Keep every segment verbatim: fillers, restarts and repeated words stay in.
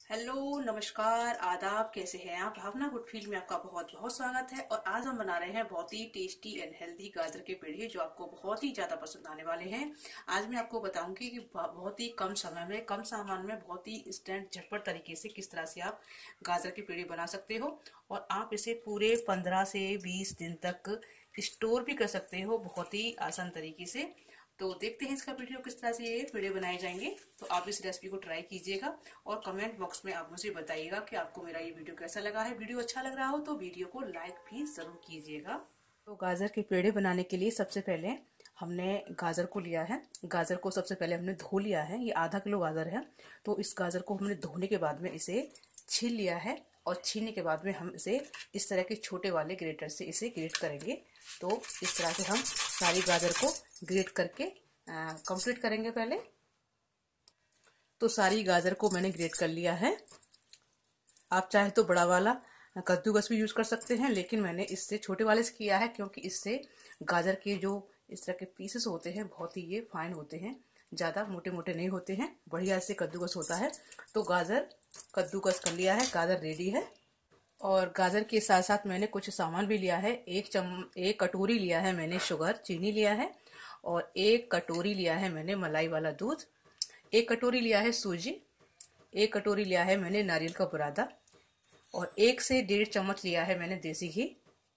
Hello, नमस्कार, आदाब। कैसे हैं आप? भावना गुड फील में आपका बहुत बहुत स्वागत है। और आज हम बना रहे हैं बहुत ही टेस्टी एंड हेल्दी गाजर के पेड़े जो आपको बहुत ही ज्यादा पसंद आने वाले हैं। आज मैं आपको बताऊंगी कि बहुत ही कम समय में, कम सामान में, बहुत ही इंस्टेंट झटपट तरीके से किस तरह से आप गाजर के पेड़े बना सकते हो। और आप इसे पूरे पंद्रह से बीस दिन तक स्टोर भी कर सकते हो बहुत ही आसान तरीके से। तो देखते हैं इसका वीडियो किस तरह से ये वीडियो बनाए जाएंगे। तो आप इस रेसिपी को ट्राई कीजिएगा और कमेंट बॉक्स में आप मुझे बताइएगा कि आपको मेरा ये वीडियो कैसा लगा है। वीडियो अच्छा लग रहा हो तो वीडियो को लाइक भी जरूर कीजिएगा। तो गाजर के पेड़े बनाने के लिए सबसे पहले हमने गाजर को लिया है। गाजर को सबसे पहले हमने धो लिया है। ये आधा किलो गाजर है। तो इस गाजर को हमने धोने के बाद में इसे छील लिया है और छीलने के बाद में हम इसे इस तरह के छोटे वाले ग्रेटर से इसे ग्रेट करेंगे। तो इस तरह से हम सारी गाजर को ग्रेट करके कंप्लीट करेंगे पहले। तो सारी गाजर को मैंने ग्रेट कर लिया है। आप चाहे तो बड़ा वाला कद्दूकस भी यूज कर सकते हैं, लेकिन मैंने इससे छोटे वाले से किया है क्योंकि इससे गाजर के जो इस तरह के पीसेस होते हैं बहुत ही ये फाइन होते हैं, ज्यादा मोटे मोटे नहीं होते हैं, बढ़िया से कद्दूकस होता है। तो गाजर कद्दूकस कर लिया है, गाजर रेडी है। और गाजर के साथ साथ मैंने कुछ सामान भी लिया है। एक चम एक कटोरी लिया है मैंने शुगर, चीनी लिया है। और एक कटोरी लिया है मैंने मलाई वाला दूध। एक कटोरी लिया है सूजी। एक कटोरी लिया है मैंने नारियल का बुरादा। और एक से डेढ़ चम्मच लिया है मैंने देसी घी।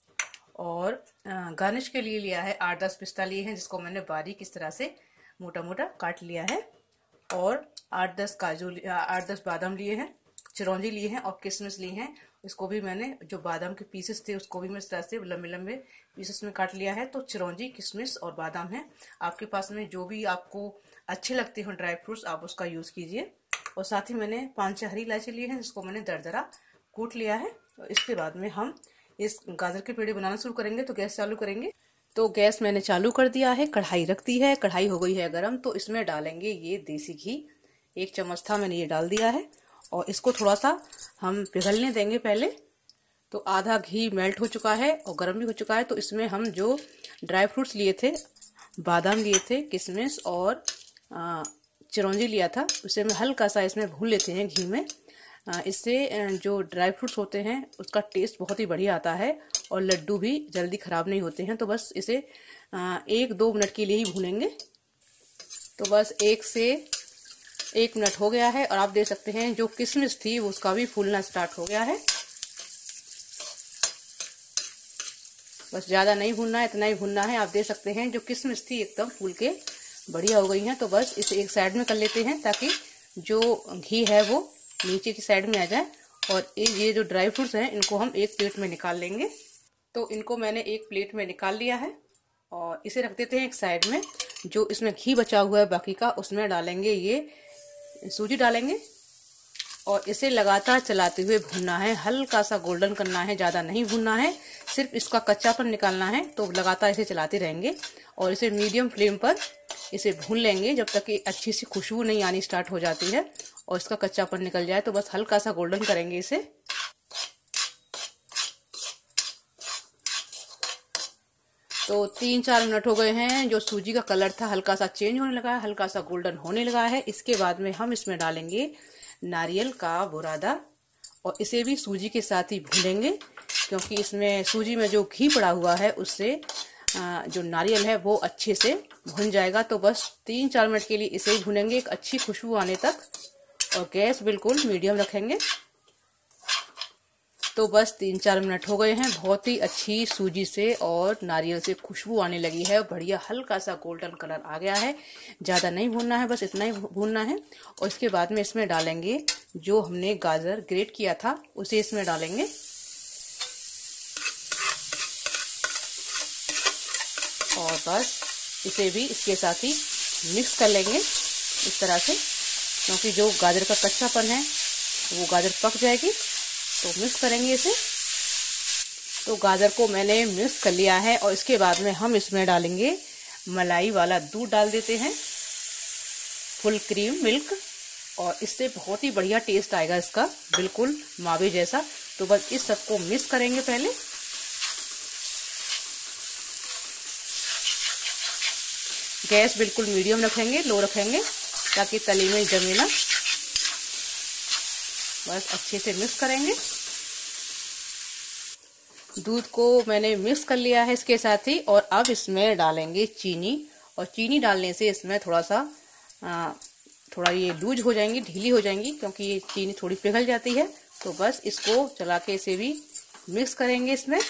और गार्निश के लिए लिया है आठ दस पिस्ता लिए हैं, जिसको मैंने बारीक इस तरह से मोटा मोटा काट लिया है। और आठ दस काजू आठ दस बादाम लिए हैं, चिरौंजी लिए हैं और किशमिश लिए हैं। इसको भी मैंने, जो बादाम के पीसेस थे उसको भी मैं इस तरह से लंबे लंबे पीसेस में काट लिया है। तो चिरौंजी, किशमिश और बादाम है। आपके पास में जो भी आपको अच्छे लगते हो ड्राई फ्रूट्स, आप उसका यूज कीजिए। और साथ ही मैंने पांच छह हरी इलायची लिए हैं, जिसको मैंने दरदरा कूट लिया है। और इसके बाद में हम इस गाजर के पेड़े बनाना शुरू करेंगे। तो गैस चालू करेंगे। तो गैस मैंने चालू कर दिया है, कढ़ाई रख दी है, कढ़ाई हो गई है गरम। तो इसमें डालेंगे ये देसी घी। एक चम्मच था, मैंने ये डाल दिया है। और इसको थोड़ा सा हम पिघलने देंगे पहले। तो आधा घी मेल्ट हो चुका है और गर्म भी हो चुका है। तो इसमें हम जो ड्राई फ्रूट्स लिए थे, बादाम लिए थे, किशमिश और चिरौंजी लिया था, उसे हम हल्का सा इसमें भून लेते हैं घी में। इससे जो ड्राई फ्रूट्स होते हैं उसका टेस्ट बहुत ही बढ़िया आता है और लड्डू भी जल्दी खराब नहीं होते हैं। तो बस इसे एक दो मिनट के लिए ही भूनेंगे। तो बस एक से एक मिनट हो गया है और आप देख सकते हैं जो किशमिश थी उसका भी फूलना स्टार्ट हो गया है। बस ज्यादा नहीं भूनना है, इतना ही भूनना है। आप देख सकते हैं जो किशमिश थी एकदम फूल के बढ़िया हो गई हैं। तो बस इसे एक साइड में कर लेते हैं ताकि जो घी है वो नीचे की साइड में आ जाए। और ये जो ड्राई फ्रूट्स हैं इनको हम एक प्लेट में निकाल लेंगे। तो इनको मैंने एक प्लेट में निकाल लिया है और इसे रख देते हैं एक साइड में। जो इसमें घी बचा हुआ है बाकी का, उसमें डालेंगे ये सूजी डालेंगे और इसे लगातार चलाते हुए भूनना है। हल्का सा गोल्डन करना है, ज्यादा नहीं भूनना है, सिर्फ इसका कच्चापन निकालना है। तो लगातार इसे चलाते रहेंगे और इसे मीडियम फ्लेम पर इसे भून लेंगे जब तक कि अच्छी सी खुशबू नहीं आनी स्टार्ट हो जाती है और इसका कच्चापन निकल जाए। तो बस हल्का सा गोल्डन करेंगे इसे। तो तीन चार मिनट हो गए हैं। जो सूजी का कलर था हल्का सा चेंज होने लगा है, हल्का सा गोल्डन होने लगा है। इसके बाद में हम इसमें डालेंगे नारियल का बुरादा और इसे भी सूजी के साथ ही भूनेंगे, क्योंकि इसमें सूजी में जो घी पड़ा हुआ है उससे जो नारियल है वो अच्छे से भुन जाएगा। तो बस तीन चार मिनट के लिए इसे ही भुनेंगे एक अच्छी खुशबू आने तक। और गैस बिल्कुल मीडियम रखेंगे। तो बस तीन चार मिनट हो गए हैं। बहुत ही अच्छी सूजी से और नारियल से खुशबू आने लगी है। बढ़िया हल्का सा गोल्डन कलर आ गया है। ज्यादा नहीं भूनना है, बस इतना ही भूनना है। और इसके बाद में इसमें डालेंगे जो हमने गाजर ग्रेट किया था उसे इसमें डालेंगे। और बस इसे भी इसके साथ ही मिक्स कर लेंगे इस तरह से, क्योंकि जो गाजर का कच्चापन है वो गाजर पक जाएगी। तो मिक्स करेंगे इसे। तो गाजर को मैंने मिक्स कर लिया है और इसके बाद में हम इसमें डालेंगे मलाई वाला दूध डाल देते हैं, फुल क्रीम मिल्क। और इससे बहुत ही बढ़िया टेस्ट आएगा इसका, बिल्कुल मावे जैसा। तो बस इस सबको मिक्स करेंगे पहले। गैस बिल्कुल मीडियम रखेंगे, लो रखेंगे ताकि तली में जमे ना। बस अच्छे से मिक्स करेंगे। दूध को मैंने मिक्स कर लिया है इसके साथ ही, और अब इसमें डालेंगे चीनी। और चीनी डालने से इसमें थोड़ा सा आ, थोड़ा ये लूज हो जाएंगी, ढीली हो जाएंगी, क्योंकि ये चीनी थोड़ी पिघल जाती है। तो बस इसको चला के इसे भी मिक्स करेंगे। इसमें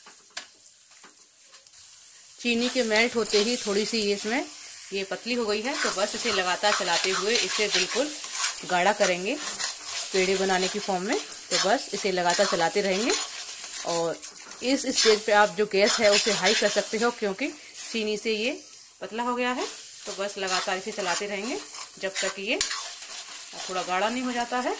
चीनी के मेल्ट होते ही थोड़ी सी ये इसमें ये पतली हो गई है, तो बस इसे लगातार चलाते हुए इसे बिल्कुल गाढ़ा करेंगे पेड़े बनाने की फॉर्म में। तो बस इसे लगातार चलाते रहेंगे, और इस स्टेज पे आप जो गैस है उसे हाई कर सकते हो, क्योंकि चीनी से ये पतला हो गया है। तो बस लगातार इसे चलाते रहेंगे जब तक ये थोड़ा गाढ़ा नहीं हो जाता है।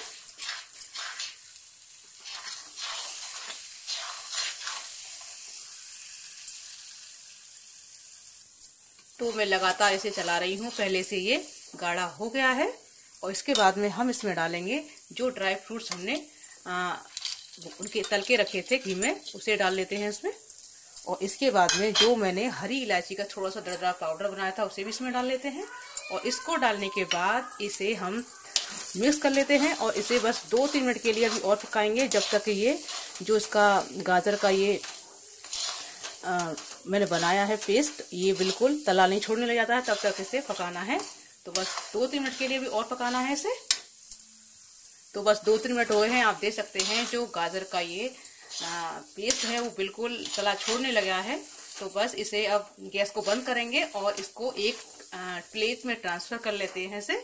तो मैं लगातार इसे चला रही हूँ, पहले से ये गाढ़ा हो गया है। और इसके बाद में हम इसमें डालेंगे जो ड्राई फ्रूट्स हमने आ, उनके तल के रखे थे घी में, उसे डाल लेते हैं इसमें। और इसके बाद में जो मैंने हरी इलायची का थोड़ा सा दरदरा पाउडर बनाया था उसे भी इसमें डाल लेते हैं। और इसको डालने के बाद इसे हम मिक्स कर लेते हैं, और इसे बस दो तीन मिनट के लिए अभी और पकाएंगे, जब तक ये जो इसका गाजर का ये आ, मैंने बनाया है पेस्ट, ये बिल्कुल तला नहीं छोड़ने लग जाता है, तब तक इसे पकाना है। तो बस दो तीन मिनट के लिए भी और पकाना है इसे। तो बस दो तीन मिनट हो गए हैं, आप देख सकते हैं जो गाजर का ये आ, पेस्ट है वो बिल्कुल तला छोड़ने लगा है। तो बस इसे अब गैस को बंद करेंगे और इसको एक आ, प्लेट में ट्रांसफर कर लेते हैं इसे।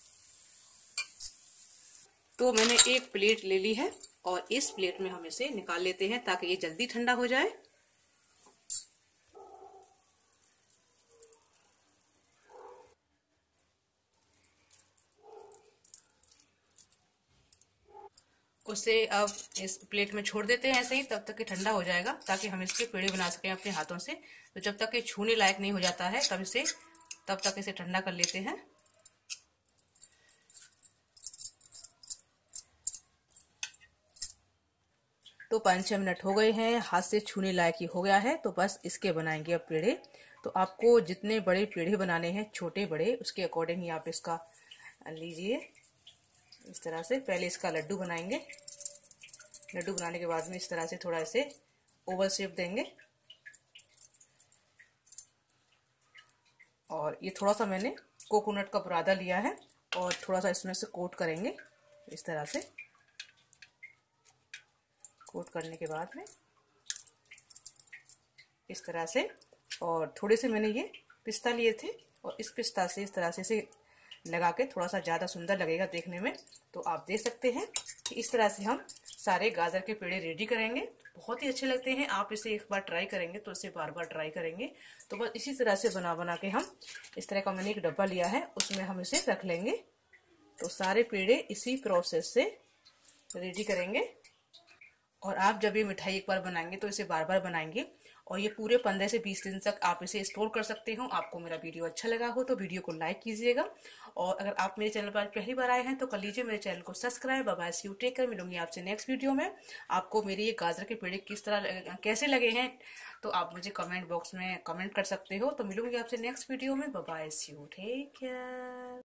तो मैंने एक प्लेट ले ली है, और इस प्लेट में हम इसे निकाल लेते हैं ताकि ये जल्दी ठंडा हो जाए। उसे अब इस प्लेट में छोड़ देते हैं ऐसे ही, तब तक ये ठंडा हो जाएगा, ताकि हम इसके पेड़े बना सकें अपने हाथों से। तो जब तक ये छूने लायक नहीं हो जाता है तब इसे तब तक इसे ठंडा कर लेते हैं। तो पाँच छः मिनट हो गए हैं, हाथ से छूने लायक ही हो गया है। तो बस इसके बनाएंगे अब पेड़े। तो आपको जितने बड़े पेड़े बनाने हैं, छोटे बड़े, उसके अकॉर्डिंग ही आप इसका लीजिए। इस तरह से पहले इसका लड्डू बनाएंगे। लड्डू बनाने के बाद में इस तरह से थोड़ा इसे ओवल शेप देंगे। और ये थोड़ा सा मैंने कोकोनट का बुरादा लिया है, और थोड़ा सा इसमें से कोट करेंगे इस तरह से। कोट करने के बाद में इस तरह से, और थोड़े से मैंने ये पिस्ता लिए थे, और इस पिस्ता से इस तरह से इसे लगा के थोड़ा सा ज़्यादा सुंदर लगेगा देखने में। तो आप देख सकते हैं कि इस तरह से हम सारे गाजर के पेड़े रेडी करेंगे। बहुत ही अच्छे लगते हैं, आप इसे एक बार ट्राई करेंगे तो इसे बार बार ट्राई करेंगे। तो बस इसी तरह से बना बना के हम इस तरह का मैंने एक डब्बा लिया है, उसमें हम इसे रख लेंगे। तो सारे पेड़े इसी प्रोसेस से रेडी करेंगे। और आप जब ये मिठाई एक बार बनाएंगे तो इसे बार बार बनाएंगे, और ये पूरे पंद्रह से बीस दिन तक आप इसे स्टोर कर सकते हो। आपको मेरा वीडियो अच्छा लगा हो तो वीडियो को लाइक कीजिएगा, और अगर आप मेरे चैनल पर पहली बार आए हैं तो कर लीजिए मेरे चैनल को subscribe. Bye bye, see you, take care. मिलूंगी आपसे नेक्स्ट वीडियो में। आपको मेरे ये गाजर के पेड़े किस तरह कैसे लगे हैं तो आप मुझे कमेंट बॉक्स में कमेंट कर सकते हो। तो मिलूंगी आपसे नेक्स्ट वीडियो में। Bye bye, see you, take care.